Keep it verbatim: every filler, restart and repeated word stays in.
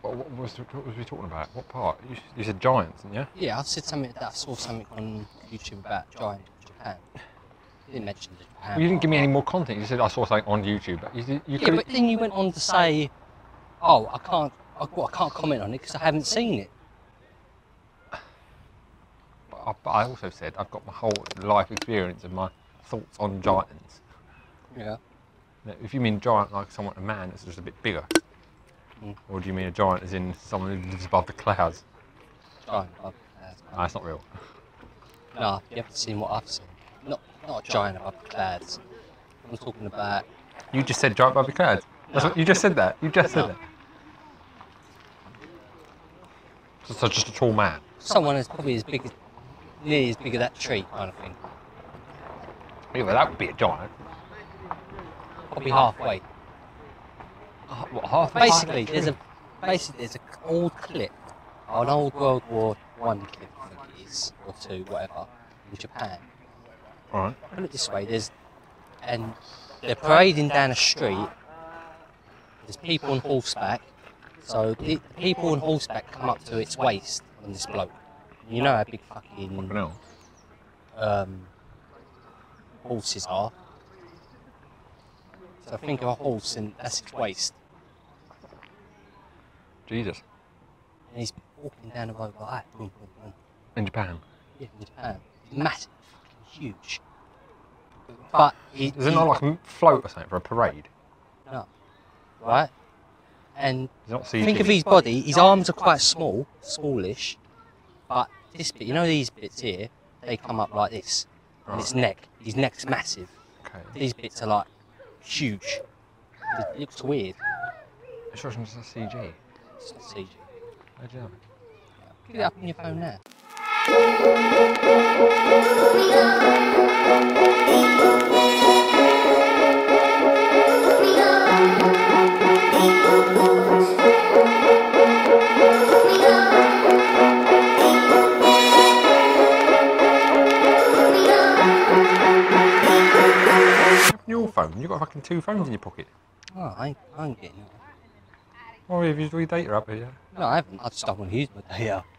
What, what, was, what was we talking about? What part? You, you said giants, didn't you? Yeah, I said something that I saw something on YouTube about giant Japan. You didn't mention the Japan. Well, you didn't give me any more content. You said I saw something on YouTube. But you, you yeah, but then you went on to say, "Oh, I can't, I, well, I can't comment on it because I haven't seen it." But I, but I also said I've got my whole life experience and my thoughts on giants. Yeah. Now, if you mean giant like someone, a man that's just a bit bigger, mm. or do you mean a giant as in someone who lives above the clouds? Giant above the clouds. No, that's not real. No, you haven't seen what I've seen. Not, not a giant above the clouds. I'm talking about. You just said giant above the clouds. That's No. what you just said. That you just said No. that. So, so just a tall man. Someone that's probably as big as, nearly as big as that tree, kind of thing. Yeah, well, that would be a giant. Probably halfway. Oh, what, half Basically, there's a basically there's an old clip, an old World War One clip, I think it is, or two, whatever, in Japan. All right. Put it this way: there's and they're parading down a street. There's people on horseback. So the people on horseback come up to its waist on this bloke. You know how big fucking um, horses are. So think of a horse and that's its waist. Jesus. And he's walking down the road like that. Boom, boom, boom. In Japan. Yeah, in Japan. Massive, huge. But he, Is it he, not like a float or something for a parade? No. Right? And It's not C G. think of his body, his arms are quite small, smallish, but this bit, you know these bits here, they come up like this. And his neck, his neck's massive. Okay. These bits are like huge. It looks weird. It's just a C G. It's not C G. How'd you know? Get it up on your phone now. Your phone? You've got fucking two phones in your pocket. Oh, I ain't, I ain't getting it. Oh, have you used all your data up here? No, I haven't. I just don't want to use my data.